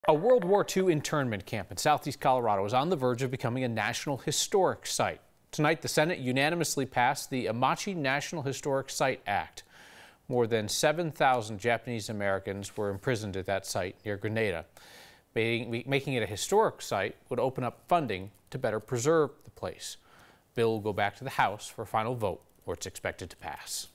A World War II internment camp in southeast Colorado is on the verge of becoming a National Historic Site. Tonight, the Senate unanimously passed the Amache National Historic Site Act. More than 7,000 Japanese Americans were imprisoned at that site near Grenada. Making it a historic site would open up funding to better preserve the place. The bill will go back to the House for a final vote, where it's expected to pass.